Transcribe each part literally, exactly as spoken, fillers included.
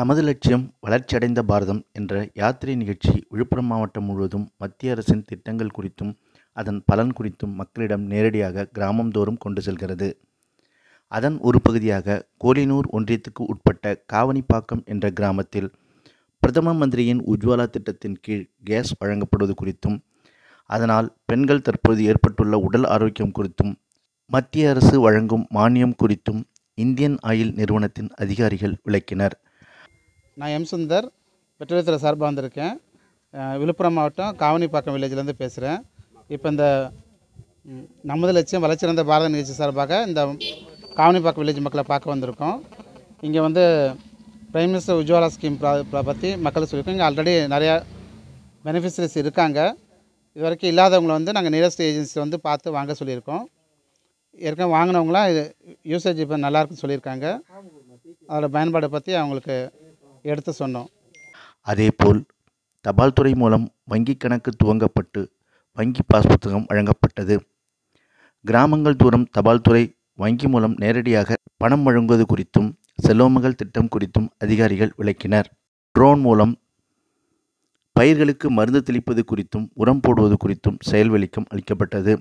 நமது லட்சியம் வளர்ச்சியடைந்த பாரதம் என்ற யாத்திரை நிகழ்ச்சி விழுப்புரம் மாவட்டம் முழுவதும் மத்திய அரசின் திட்டங்கள் குறித்தும் அதன் பலன் குறித்தும் மக்களிடம் நேரடியாக கிராமந்தோறும் கொண்டு செல்கிறது. அதன் ஒரு பகுதியாக கோலினூர் ஒன்றியத்துக்கு உட்பட்ட காவனிப்பாக்கம் என்ற கிராமத்தில் பிரதம மந்திரியின் உஜ்வாலா திட்டத்தின் கீழ் கேஸ் வழங்கப்படுவது குறித்தும் அதனால் பெண்கள் தற்போது ஏற்பட்டுள்ள உடல் ஆரோக்கியம் குறித்தும் மத்திய அரசு வழங்கும் மானியம் குறித்தும் இந்தியன் ஆயில் நிறுவனத்தின் அதிகாரிகள் விளக்கினர். நான் எம் சுந்தர் பெட்ரோலியத்துறை சார்பாக வந்திருக்கேன். விழுப்புரம் மாவட்டம் காவனிப்பாக்கம் வில்லேஜ்லேருந்து பேசுகிறேன். இப்போ இந்த நமது லட்சியம் வளர்ச்சியடைந்த பாரத நிகழ்ச்சி சார்பாக இந்த காவனிப்பாக்கம் வில்லேஜ் மக்களை பார்க்க வந்திருக்கோம். இங்கே வந்து பிரைம் மினிஸ்டர் உஜ்வாலா ஸ்கீம் பற்றி மக்கள் சொல்லியிருக்கோம். இங்கே ஆல்ரெடி நிறையா பெனிஃபிஷரிஸ் இருக்காங்க. இது வரைக்கும் இல்லாதவங்களை வந்து நாங்கள் நியரஸ்ட் ஏஜென்சி வந்து பார்த்து வாங்க சொல்லியிருக்கோம். ஏற்கனவே வாங்கினவங்களாம் இது யூசேஜ் இப்போ நல்லாயிருக்குன்னு சொல்லியிருக்காங்க. அதோட பயன்பாடை பற்றி அவங்களுக்கு எடுத்து சொன்னோம். அதேபோல் தபால் துறை மூலம் வங்கி கணக்கு துவங்கப்பட்டு வங்கி பாஸ் புத்தகம் வழங்கப்பட்டது. கிராமங்கள் தூரம் தபால் துறை வங்கி மூலம் நேரடியாக பணம் வழங்குவது குறித்தும் செல்வமகள் திட்டம் குறித்தும் அதிகாரிகள் விளக்கினர். ட்ரோன் மூலம் பயிர்களுக்கு மருந்து தெளிப்பது குறித்தும் உரம் போடுவது குறித்தும் செயல் விளக்கம் அளிக்கப்பட்டது.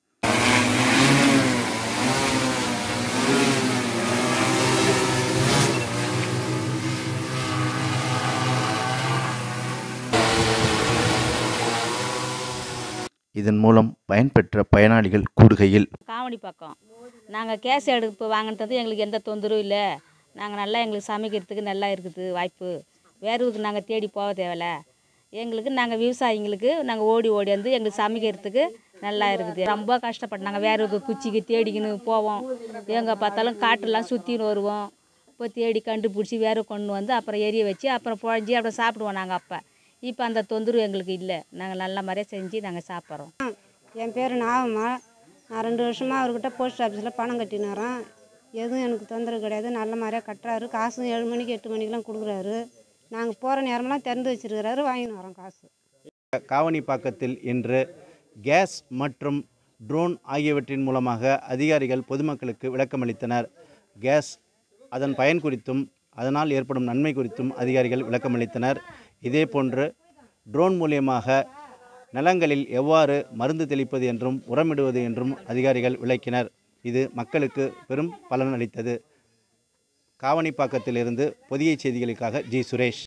இதன் மூலம் பயன்பெற்ற பயனாளிகள் கூறுகையில், காவனிப்பாக்கம் நாங்கள் கேஸ் அடுப்பு வாங்கினது எங்களுக்கு எந்த தொந்தரவும் இல்லை. நாங்கள் நல்லா எங்களுக்கு சமைக்கிறதுக்கு நல்லா இருக்குது வாய்ப்பு. வேறுவுக்கு நாங்கள் தேடி போக தேவையில்ல. எங்களுக்கு நாங்கள் விவசாயிங்களுக்கு நாங்கள் ஓடி ஓடி வந்து எங்களுக்கு சமைக்கிறதுக்கு நல்லா இருக்குது. ரொம்ப கஷ்டப்பட்டு நாங்கள் வேறுவுக்கு குச்சிக்கு தேடிக்கின்னு போவோம். எங்கே பார்த்தாலும் காட்டெல்லாம் சுற்றின்னு வருவோம். இப்போ தேடி கண்டுபிடிச்சி வேறு கொண்டு வந்து அப்புறம் எரிய வச்சு அப்புறம் புழஞ்சி அப்புறம் சாப்பிடுவோம். நாங்கள் அப்போ இப்போ அந்த தொந்தரவு எங்களுக்கு இல்லை. நாங்கள் நல்ல மாதிரியாக செஞ்சு நாங்கள் சாப்பிட்றோம். என் பேர் நாவம்மா. நான் ரெண்டு வருஷமாக அவர்கிட்ட போஸ்ட் ஆஃபீஸில் பணம் கட்டினாரன். எதுவும் எனக்கு தொந்தரவு கிடையாது. நல்ல மாதிரியாக கட்டுறாரு. காசும் ஏழு மணிக்கு எட்டு மணிக்கெலாம் கொடுக்குறாரு. நாங்கள் போகிற நேரமெல்லாம் திறந்து வச்சுருக்கிறாரு. வாங்கின்னு வரோம் காசு. காவனிப்பாக்கத்தில் இன்று கேஸ் மற்றும் ட்ரோன் ஆகியவற்றின் மூலமாக அதிகாரிகள் பொதுமக்களுக்கு விளக்கமளித்தனர். கேஸ் அதன் பயன் குறித்தும் அதனால் ஏற்படும் நன்மை குறித்தும் அதிகாரிகள் விளக்கமளித்தனர். இதே போன்று ட்ரோன் மூலியமாக நிலங்களில் எவ்வாறு மருந்து தெளிப்பது என்றும் உரமிடுவது என்றும் அதிகாரிகள் விளக்கினர். இது மக்களுக்கு பெரும் பலன் அளித்தது. காவனிப்பாக்கத்திலிருந்து பொதிகை செய்திகளுக்காக ஜி சுரேஷ்.